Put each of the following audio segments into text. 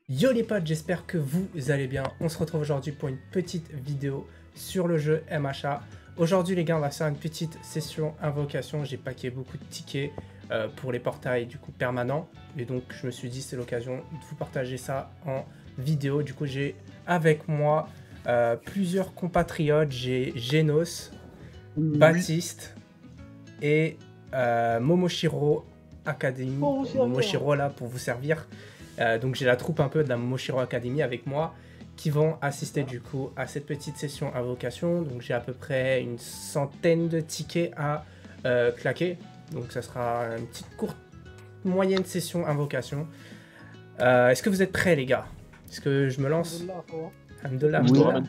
Yo les potes, j'espère que vous allez bien. On se retrouve aujourd'hui pour une petite vidéo sur le jeu MHA. Aujourd'hui les gars, on va faire une petite session invocation. J'ai packé beaucoup de tickets pour les portails du coup permanents. Et donc je me suis dit c'est l'occasion de vous partager ça en vidéo. Du coup j'ai avec moi plusieurs compatriotes. J'ai Genos, Baptiste et Momoshiro Academy. Momoshiro là pour vous servir. Donc j'ai la troupe un peu de la Momoshiro Academy avec moi qui vont assister du coup à cette petite session invocation. Donc j'ai à peu près une centaine de tickets à claquer. Donc ça sera une petite courte, moyenne session invocation. Est-ce que vous êtes prêts les gars? Est-ce que je me lance? Alhamdoulilah.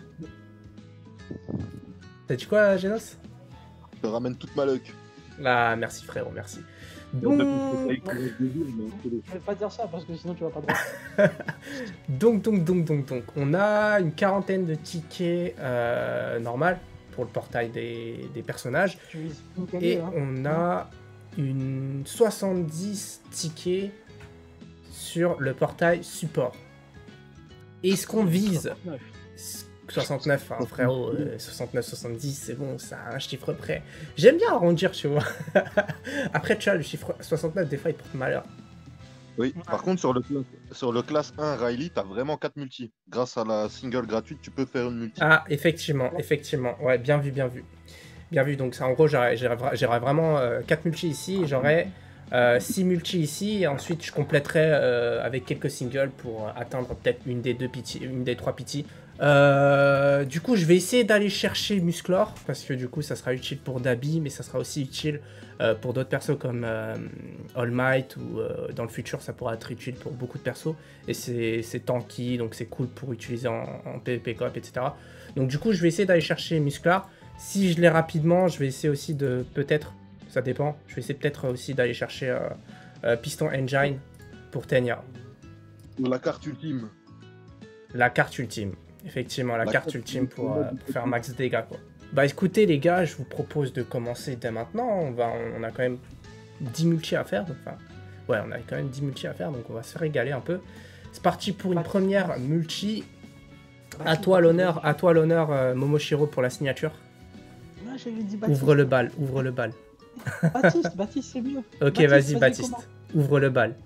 T'as dit quoi Genos? Je te ramène toute ma luck. Ah merci frérot, merci. Donc... Je vais pas dire ça parce que sinon tu vas pas droit. donc, on a une quarantaine de tickets normal pour le portail des personnages. Et on a une 70 tickets sur le portail support. Et ce qu'on vise 69, hein, frérot, 69-70, c'est bon, ça a un chiffre près. J'aime bien arrondir, tu vois. Après, tu vois, le chiffre 69, des fois, il porte malheur. Oui, par contre, sur le classe 1 Riley, t'as vraiment 4 multis. Grâce à la single gratuite, tu peux faire une multi. Ah, effectivement. Ouais, bien vu. Bien vu, donc ça, en gros, j'aurais vraiment 4 multis ici, j'aurais 6 multis ici, et ensuite, je compléterai avec quelques singles pour atteindre peut-être une des 3 pity. Du coup je vais essayer d'aller chercher Musclor parce que du coup ça sera utile pour Dabi, mais ça sera aussi utile pour d'autres persos comme All Might, ou dans le futur ça pourra être utile pour beaucoup de persos et c'est tanky, donc c'est cool pour utiliser en PvP coop, etc. Donc du coup je vais essayer d'aller chercher Musclor. Si je l'ai rapidement, je vais essayer aussi de peut-être, ça dépend, je vais essayer peut-être aussi d'aller chercher Piston Engine pour Tenya. La carte ultime. La carte ultime. Effectivement, la carte ultime pour faire max dégâts, quoi. Bah écoutez les gars, je vous propose de commencer dès maintenant. On a quand même 10 multi à faire. Donc, enfin, ouais, on a quand même 10 multi à faire, donc on va se régaler un peu. C'est parti pour une première multi. À toi l'honneur, Momoshiro, pour la signature. Ouvre le bal. Baptiste, c'est mieux. Ok, vas-y Baptiste, ouvre le bal.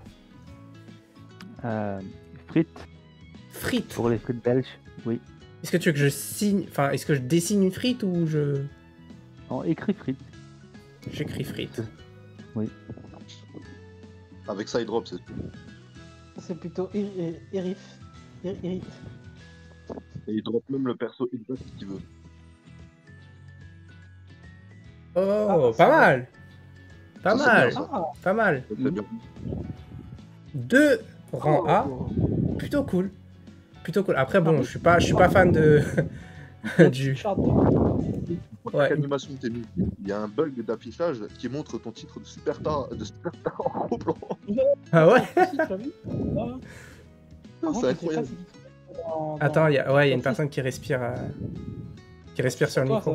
Frites. Pour les frites belges, oui. Est-ce que tu veux que je signe, enfin, est-ce que je dessine une frite ou je... Non, écrit frites. J'écris frites. Oui. Avec side drop, c'est tout. C'est plutôt Irif. Et il drop même le perso exact qu'il veut. Oh, pas mal. Pas mal. 2 rangs A, plutôt cool. Après bon, je suis pas fan de du. Ouais. Animation t'es mis. Il y a un bug d'affichage qui montre ton titre de superstar en gros plan. Ah ouais. Non, c'est incroyable. Attends, il y a une personne qui respire sur le micro.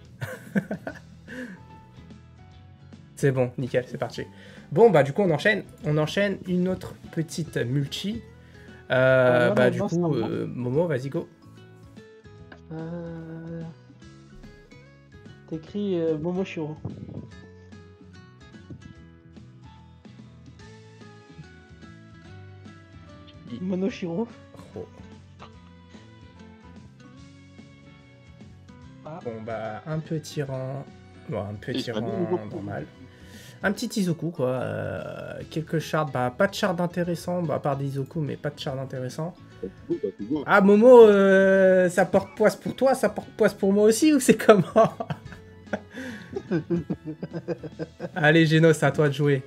C'est bon, nickel, c'est parti. Bon bah du coup on enchaîne une autre petite multi. Bah du coup Momo, vas-y go. T'écris Momoshiro. Monoshiro. Oh. Ah. Bon bah un petit rang. Bon, un petit rang normal. Un petit Izoku quoi, quelques shards, bah pas de shards intéressants, bah à part des Izoku, mais pas de shards intéressants. Ah Momo, ça porte poisse pour toi, ça porte poisse pour moi aussi, ou c'est comment? Allez Genos, c'est à toi de jouer.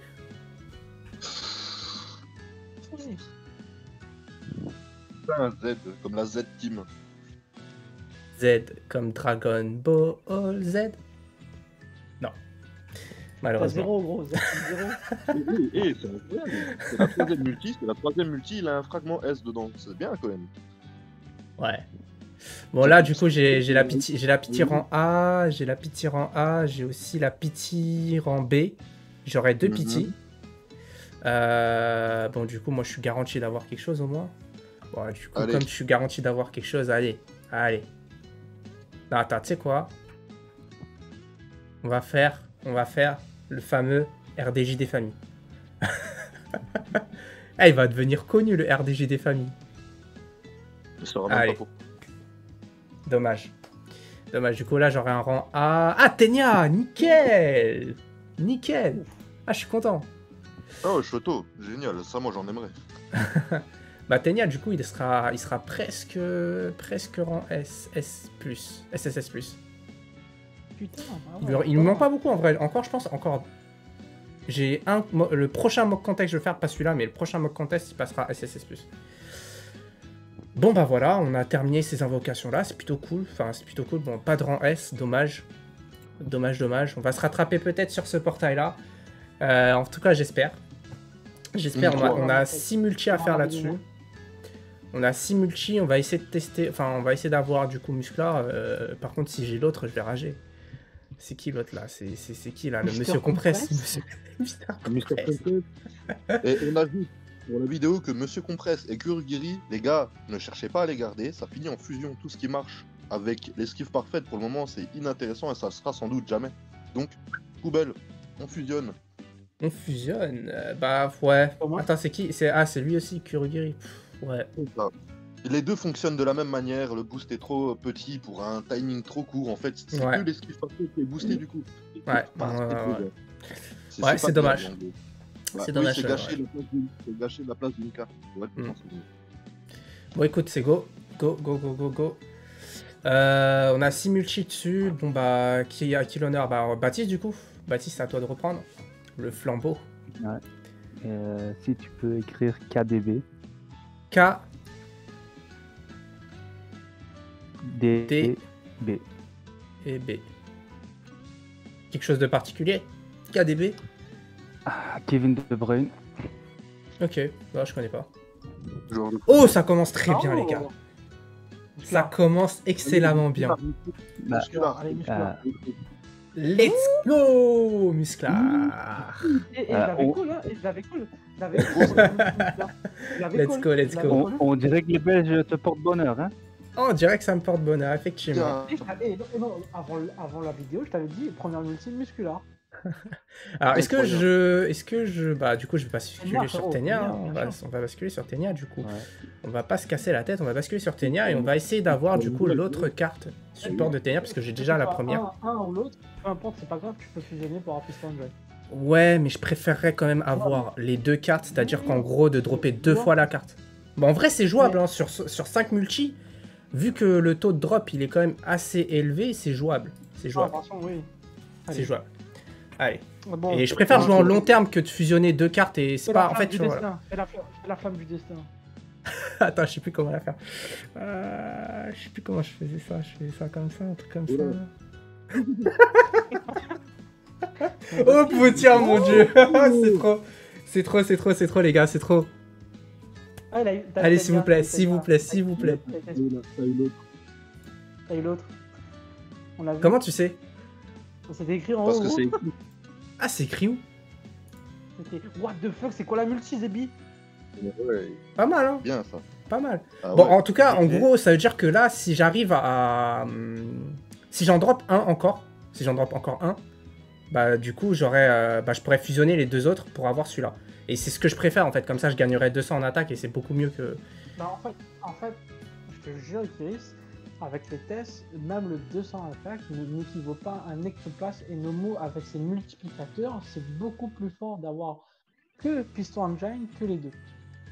Un Z, comme la Z Team. Z comme Dragon Ball Z. Non. Malheureusement. 0 gros, 0. C'est incroyable. C'est la troisième multi, il a un fragment S dedans. C'est bien quand même. Ouais. Bon là du coup j'ai la pitié rang A, j'ai aussi la pitié rang B. J'aurai 2 pitiés. Bon du coup moi je suis garanti d'avoir quelque chose au moins. Bon, du coup, Allez. comme je suis garanti d'avoir quelque chose, allez. Allez. Non, attends, tu sais quoi? On va faire le fameux RDJ des familles. Ah, il va devenir connu, le RDJ des familles. Je saurais même Allez. pas pourquoi. Dommage. Dommage, du coup, là, j'aurai un rang A. Ah, Tenia, nickel. Nickel. Ah, je suis content. Oh, Choto, génial, ça moi j'en aimerais. Bah, Tenia, du coup, il sera presque rang SS+. SSS+. Putain, Il me manque pas beaucoup, en vrai. Encore, je pense, encore... J'ai le prochain mock contest, je vais faire, pas celui-là, mais le prochain mock contest, il passera SSS+. Bon, bah voilà, on a terminé ces invocations-là. C'est plutôt cool. Enfin, c'est plutôt cool. Bon, pas de rang S, dommage. Dommage, dommage. On va se rattraper peut-être sur ce portail-là. En tout cas, j'espère. J'espère. On a 6 multi à faire là-dessus. On a 6 multi. On va essayer de tester. Enfin, on va essayer d'avoir du coup Musclar. Par contre, si j'ai l'autre, je vais rager. C'est qui l'autre là? C'est qui là? Le Mister Monsieur Compresse. Compresse Mister Mister Compresse. Compresse. Et on a vu pour la vidéo que Monsieur Compresse et Kurugiri, les gars, ne cherchez pas à les garder, ça finit en fusion. Tout ce qui marche avec l'esquive parfaite pour le moment, c'est inintéressant et ça sera sans doute jamais. Donc, poubelle, on fusionne. On fusionne. Bah ouais. Comment? Attends, c'est qui? C'est lui aussi, Kurugiri. Ouais. Voilà. Les deux fonctionnent de la même manière, le boost est trop petit pour un timing trop court, en fait, c'est Ouais. que l'esquive parfaite qui est boosté du coup. Ouais, Bah, ouais, ouais. c'est Ouais, pas c'est bien, dommage. en gros. C'est Oui, dommage, c'est gâcher, ouais. c'est gâcher la place d'une carte. Ouais, Mm. c'est bon. Bon, écoute, c'est go. Go, go, go, go, go. On a 6 multi dessus. Bon, bah, qui a qui l'honneur? Bah, Baptiste, du coup. Baptiste, c'est à toi de reprendre. Le flambeau. Si tu peux écrire KDB. K, D. D. B. et B. Quelque chose de particulier? KDB? Kevin De Bruyne. Ok, bah, je connais pas. Genre, Oh, ça commence très bien, Oh. les gars. Ça commence excellemment bien. Bah, musculaire. Allez, Musclar. Let's go, Musclar. Et je l'avais on- cool, hein. Et je l'avais cool. Je l'avais cool. Je l'avais Let's cool. go, let's Je l'avais go. cool. on dirait que les Belges te portent bonheur, hein. Oh, on dirait que ça me porte bonheur, effectivement. Tiens, Et non, avant la vidéo, je t'avais dit première multi Musclar. Alors, Incroyable. est-ce que je, bah, du coup, je vais basculer Tenia, sur frérot, Tenia. Tenia, Hein. bien On va basculer sur Tenia, du coup. Ouais. On va pas se casser la tête, on va basculer sur Tenia et on va essayer d'avoir, du coup, l'autre carte support de Tenia, parce que j'ai déjà la première. Un ou l'autre, peu importe, c'est pas grave, tu peux fusionner pour avoir plus d'enjoy. Ouais, mais je préférerais quand même avoir les deux cartes, c'est-à-dire qu'en gros, de dropper 2 fois la carte. Bon, en vrai, c'est jouable, hein, sur 5 multi. Vu que le taux de drop, il est quand même assez élevé, c'est jouable. C'est jouable. Attention, oui. C'est jouable. Allez. Bon, Et je préfère jouer en long terme que de fusionner 2 cartes et c'est fais pas... la En flamme fait, du tu vois... destin. Fais la flamme du destin. Attends, je sais plus comment la faire. Je sais plus comment je faisais ça. Je faisais ça comme ça, un truc comme ça. Oh putain, mon dieu. C'est trop, les gars, c'est trop. Ah, Allez, s'il vous plaît, s'il vous plaît, s'il vous plaît. t'as eu l'autre. T'as eu l'autre. On l'a vu. Comment tu sais? C'était écrit en haut. Parce que gros. c'est Ah, c'est écrit où? C'était what the fuck, c'est quoi la multi, Zebi? ouais, Pas mal, hein. bien ça. Pas mal. Ah Bon, ouais. en tout cas, en Ok. gros, ça veut dire que là, si j'arrive à... Si j'en drop un encore, bah du coup, je pourrais fusionner les deux autres pour avoir celui-là. Et c'est ce que je préfère, en fait. Comme ça, je gagnerais 200 en attaque et c'est beaucoup mieux que... Bah, en fait, je te jure, Chris, avec les tests, même le 200 attaque n'équivaut pas à un Ectoplasme et Nomo avec ses multiplicateurs, c'est beaucoup plus fort d'avoir que Piston Engine que les deux.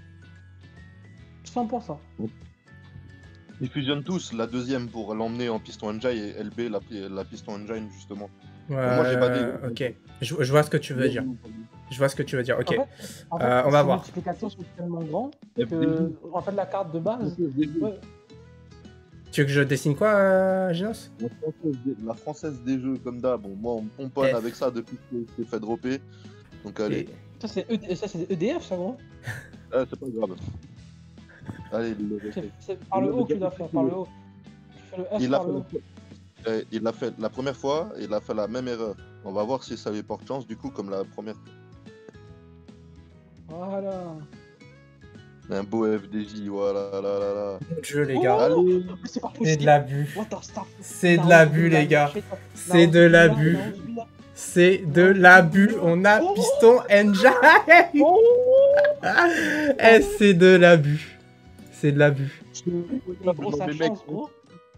100%. Ils fusionnent tous, la deuxième pour l'emmener en piston engine et LB la piston engine justement. Moi, j'ai pas dit. Ok, je vois ce que tu veux dire. Je vois ce que tu veux dire, ok. En fait, on va ces voir. multiplicateurs sont tellement grands Et que, en fait, la carte de base, ouais, Tu veux que je dessine quoi, Genos? La française des jeux, comme d'hab. Bon, moi, on me pomponne F. avec ça depuis que je t'ai fait dropper. Donc, allez. ça c'est EDF, ça, gros. Ah, c'est pas grave. Allez, C'est par le haut que tu dois faire, par le haut. Tu fais le F il l'a par le haut. fait. Il l'a fait la première fois, il a fait la même erreur. On va voir si ça lui porte chance, du coup, comme la première. Voilà. Un beau FDJ, voilà, là, là, là. Mon Dieu, les gars. Allez. C'est pas C'est possible. de l'abus. What the stuff. C'est de l'abus, les gars. C'est de l'abus. C'est de l'abus. On a Piston Engine. Oh Eh, c'est de l'abus. C'est de l'abus. gros, ça change, gros.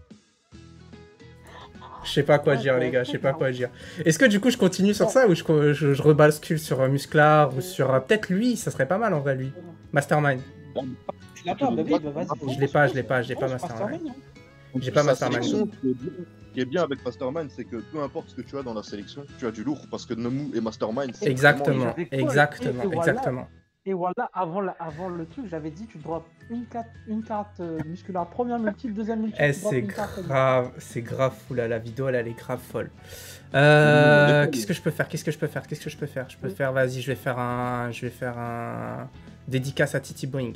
Je sais pas quoi dire, les gars. Je sais pas quoi dire. Est-ce que du coup, je continue sur ça ou je rebascule sur Musclar ou sur. Peut-être lui, ça serait pas mal en vrai, lui. Mastermind. Tu l'as pas, bah oui, bah vas-y. Je l'ai pas, Mastermind. J'ai pas La Mastermind. sélection, ce qui est bien avec Mastermind, c'est que peu importe ce que tu as dans la sélection, tu as du lourd. Parce que Nomu et Mastermind, c'est Exactement, j'avais quoi, exactement, et voilà. exactement. Et voilà, avant le truc, j'avais dit tu drops une carte musculaire, première multi, deuxième multi. Eh, tu drops c'est une carte. grave, c'est grave fou là, la vidéo elle est grave folle. Qu'est-ce que je peux faire? Je peux faire, vas-y, je vais faire un dédicace à Titi Boeing.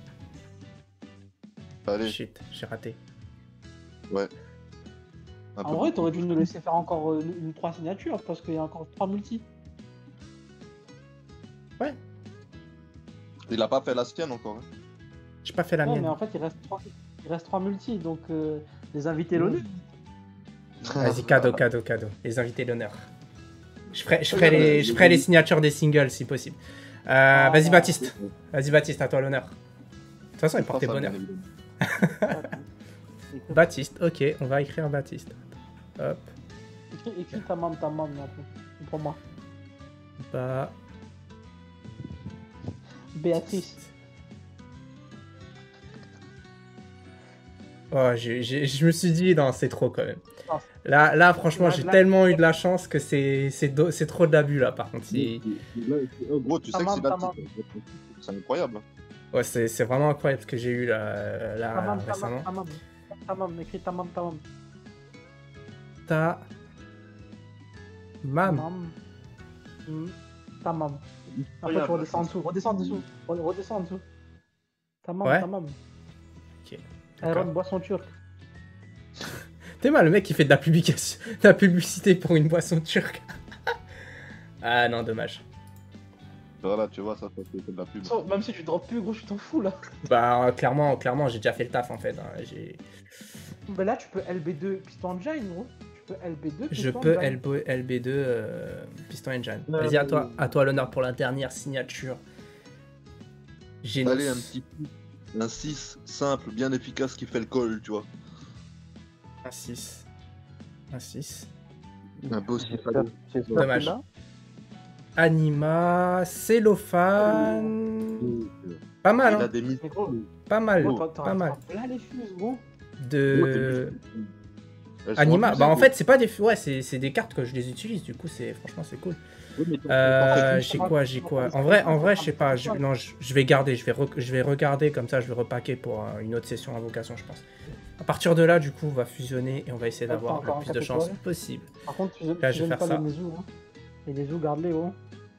Allez, Shit, j'ai raté. ouais. Un En peu. vrai, t'aurais dû nous laisser faire encore une 3 signatures parce qu'il y a encore 3 multis. Ouais, Il a pas fait la sienne encore. Hein. j'ai pas fait la Non, mienne. mais en fait, il reste 3 multis, donc les invités l'honneur. Vas-y, cadeau. Les invités d'honneur. Je ferai les signatures des singles si possible. Vas-y, Baptiste. Vas-y, Baptiste, à toi l'honneur. De toute façon, il portait bonheur. Baptiste, ok, on va écrire Baptiste. Hop, Écris ta maman, pour moi. bah. Béatrice. Oh, je me suis dit, non, c'est trop quand même. Ah. Là franchement, j'ai Là, tellement eu de la chance que c'est trop d'abus là, par contre. Gros, tu sais que c'est Tamam. c'est incroyable. Hein. Ouais, c'est vraiment incroyable ce que j'ai eu là récemment. Tamam, écris tamam. Mam. Tamam. Après, tu redescends en dessous. Redescends en dessous. Tamam, Ouais. tamam. Ok. Iron, d'accord. boisson turque. T'es mal, le mec qui fait de la publicité pour une boisson turque. Ah non, dommage. Voilà, tu vois, ça fait de la pub. Même si tu drops plus, gros, je t'en fous là. Bah clairement, j'ai déjà fait le taf en fait. Hein. Mais là, tu peux LB2 Piston Engine, gros. Tu peux LB2 Je Piston peux Engine. LB2 Piston Engine. Vas-y, à toi l'honneur pour la dernière signature. Génial. Allez, un petit coup. Un 6 simple, bien efficace qui fait le call, tu vois. Un 6. Un beau 6. J'espère Dommage. que là, Anima, cellophane. Pas mal, Il a hein. des mises. Mais gros, Pas mal. t'aurais Pas mal. là les fuses, gros. De. Elles sont Anima, abusées, bah en gros. fait c'est pas des, ouais c'est des cartes que je les utilise, du coup franchement c'est cool. Oui, mais t'en fais J'ai quoi En vrai je sais pas, je vais garder, je vais regarder comme ça, je vais repacker pour une autre session invocation je pense. À partir de là du coup on va fusionner et on va essayer d'avoir Encore le un plus de chance catégorie. possible. Par contre, tu Là, je vais gênes faire pas ça. les Nezu, hein. Et les Nezu, garde-les, gros.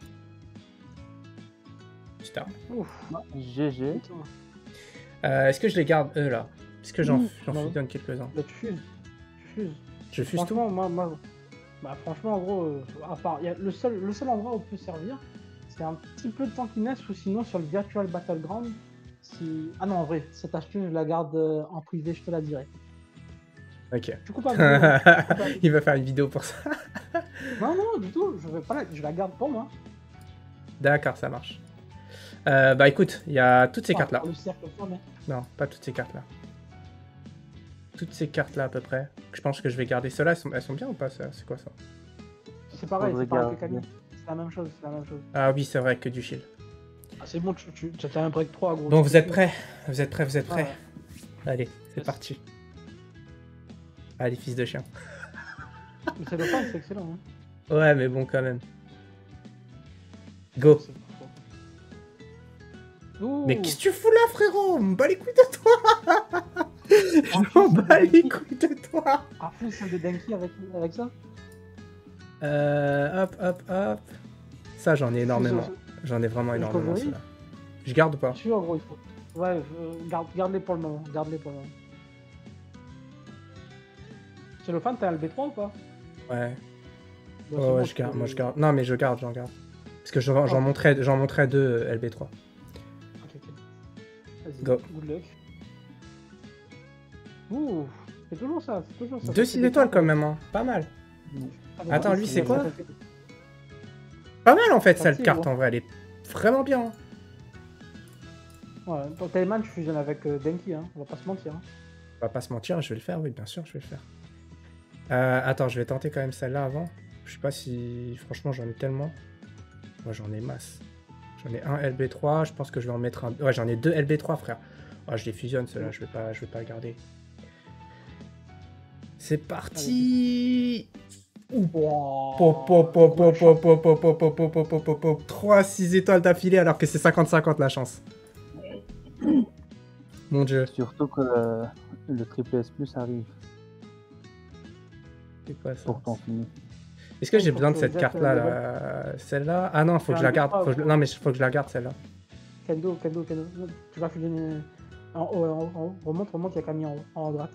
Putain. Ouf. GG. Est-ce que je les garde eux là? Est-ce que j'en Non. fusionne quelques-uns? Là, tu fuses. Je fuse tout? Franchement, moi... Bah, franchement, en gros, à part... le seul endroit où peut servir, c'est un petit peu de temps qui naisse, ou sinon, sur le Virtual Battleground, si... Ah non, en vrai, cette astuce, je la garde en privé, je te la dirai. Ok. Tu coupes pas vidéo. Il va faire une vidéo pour ça. Non, du tout, je la garde pour moi. D'accord, ça marche. Bah écoute, il y a toutes ces cartes là. Pour le cercle fermé. Non, pas toutes ces cartes là. Toutes ces cartes là à peu près. Je pense que je vais garder ceux-là. Elles sont bien ou pas? C'est quoi ça? C'est pareil, Faudrait c'est pareil que garder. Kanye. C'est la même chose, Ah oui, c'est vrai que du shield. Ah, c'est bon, tu as un break 3, gros. Bon, vous êtes prêts? Vous êtes prêts? Ouais. Allez, c'est Yes. parti. Allez, fils de chien. Le cellophane, c'est excellent. Hein. Ouais, mais bon, quand même. Go. C'est parfait. Ouh. Mais qu'est-ce que tu fous là, frérot? On me bat les couilles de toi. Je m'en bats les couilles de toi. Ah, fou, celle de Denki avec ça. Hop. Ça, j'en ai énormément. J'en ai vraiment Une énormément, connerie. celui-là. Je garde ou pas? Je suis sûr, gros, il faut. Ouais, garde-les pour le moment. Cellophane, t'as un LB3 ou pas? Ouais. Bah, c'est Ouais, bon, je tu garde. peux- Moi, je garde. Non, mais j'en garde. Parce que j'en montrais deux LB3. Ok. Vas-y, Go. good luck. Ouh, c'est toujours ça, c'est toujours ça. 2 6 étoiles quand même, hein. Pas mal. Attends, lui, c'est quoi? Pas mal en fait, Facile, cette carte ouais. en vrai, elle est vraiment bien. Hein. Ouais, pour Tayman, tu fusionnes avec Denki, hein. On va pas se mentir. Hein. On va pas se mentir, je vais le faire, oui, bien sûr, je vais le faire. Attends, je vais tenter quand même celle-là avant. Je sais pas si... Franchement, j'en ai tellement. Moi, j'en ai masse. J'en ai un LB3, je pense que je vais en mettre un... Ouais, j'en ai 2 LB3, frère. Oh, je les fusionne, ceux-là, je vais pas le garder. C'est parti. Wow. 3 6 étoiles d'affilée alors que c'est 50-50 la chance. Mon dieu. Surtout que le triple S plus arrive C'est quoi ça? pour ton fini. Est-ce que j'ai Faut besoin de que cette Jack, carte là, celle-là? Ah non, faut que je la garde. Non mais faut que je la garde celle-là. Kendo. Tu vas fusionner en haut. Remonte, il y a Camille en haut, en haut à droite.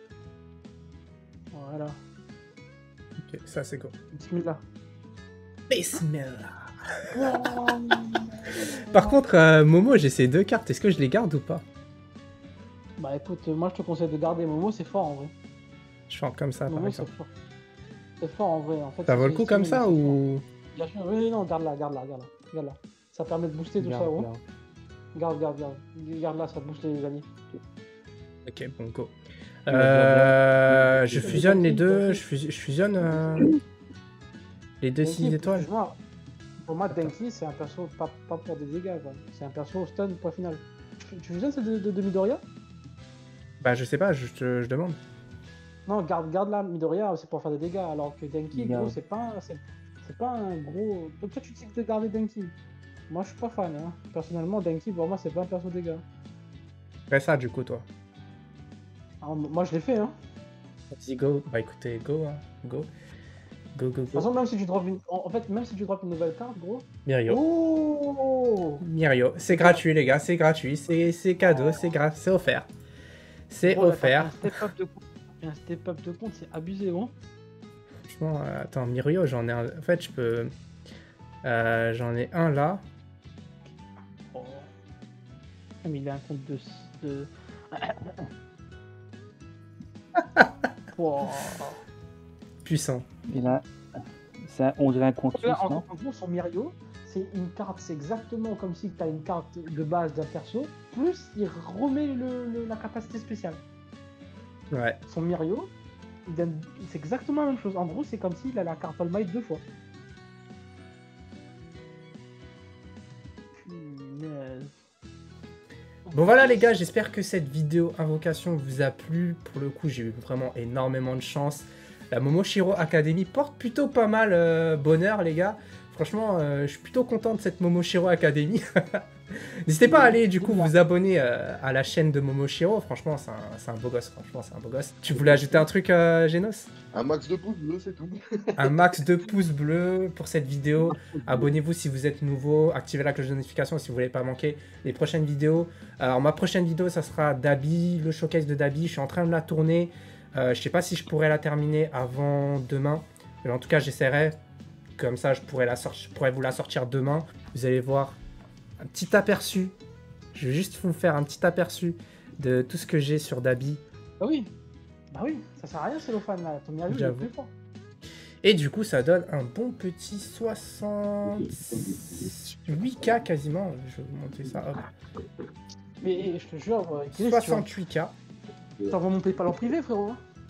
Voilà. Ok, ça c'est go. Bismillah. Bismillah. Wow. Par contre, Momo, j'ai ces 2 cartes. Est-ce que je les garde ou pas? Bah écoute, moi je te conseille de garder Momo, c'est fort en vrai. Je fais comme ça par Momo, c'est exemple. fort. C'est fort en vrai. En fait, Ça vaut le coup comme ça ou... Bien sûr, oui, non, garde-la. Ça permet de booster tout ça, ouais. Garde. Garde-la, ça booste les alliés. Ok, bon, go. Tu vas Je fusionne les deux. Je fusionne les 2 6 Denki, étoiles. excuse-moi, pour moi, Denki, c'est un perso pas pour des dégâts, quoi. C'est un perso stun, point final. Tu fusionnes celle de Midoriya? Bah, je sais pas, je demande. Non, garde-la, Midoriya, c'est pour faire des dégâts, alors que Denki, Garde. gros, c'est pas un gros... Donc toi, tu dis de garder Denki. Moi, je suis pas fan, hein. Personnellement, Denki, pour moi, c'est pas un perso de dégâts. Fais ça du coup, toi. Alors, moi, je l'ai fait, hein. Vas-y, go. Bah, écoutez, go, hein. Go. Go. De toute façon, même si tu drops une... En fait, même si tu drops une nouvelle carte, gros... Mirio. Oh Mirio. C'est gratuit, les gars, c'est gratuit. C'est cadeau, c'est offert. C'est Gros, là, offert. Un step-up de compte, c'est abusé, hein. Franchement, attends, Mirio, j'en ai un. En fait, je peux. J'en ai un là. Oh. Ah, mais il a un compte de... Wow. Puissant. Et là, on dirait un compte Là, suisse, en non? gros, son Mirio, c'est une carte, c'est exactement comme si tu as une carte de base d'un perso, plus il remet la capacité spéciale. Ouais. Son Mirio, c'est exactement la même chose. En gros, c'est comme s'il a la carte All Might 2 fois. Punaise. Bon voilà les gars, j'espère que cette vidéo invocation vous a plu. Pour le coup, j'ai eu vraiment énormément de chance. La Momoshiro Academy porte plutôt pas mal bonheur les gars. Franchement, je suis plutôt content de cette Momoshiro Academy. N'hésitez pas à aller du coup vous abonner à la chaîne de Momoshiro. Franchement, c'est un beau gosse. Franchement, c'est un beau gosse. Tu voulais ajouter un truc, Genos? Un max de pouces bleus, c'est tout. Un max de pouces bleus pour cette vidéo. Abonnez-vous si vous êtes nouveau. Activez la cloche de notification si vous voulez pas manquer les prochaines vidéos. Alors ma prochaine vidéo, ça sera Dabi, le showcase de Dabi. Je suis en train de la tourner. Je sais pas si je pourrais la terminer avant demain. Mais en tout cas, j'essaierai. Comme ça, je pourrais vous la sortir demain. Vous allez voir un petit aperçu. Je vais juste vous faire un petit aperçu de tout ce que j'ai sur Dabi. Bah oui, ça sert à rien, Cellophane là. Ton Mirio, il est J'avoue. plus fort. Et du coup, ça donne un bon petit 68K quasiment. Je vais vous montrer ça. Hop. Mais je te jure, Chris, 68K. t'envoies mon PayPal en privé, frérot.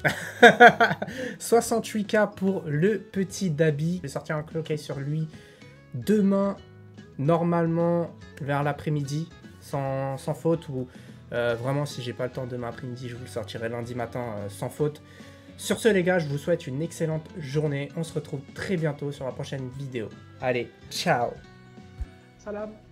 68K pour le petit Dabi. Je vais sortir un cloquet sur lui demain, normalement vers l'après-midi, sans faute. Ou vraiment, si j'ai pas le temps demain après-midi, je vous le sortirai lundi matin sans faute. Sur ce les gars, je vous souhaite une excellente journée. On se retrouve très bientôt sur la prochaine vidéo. Allez, ciao! Salam.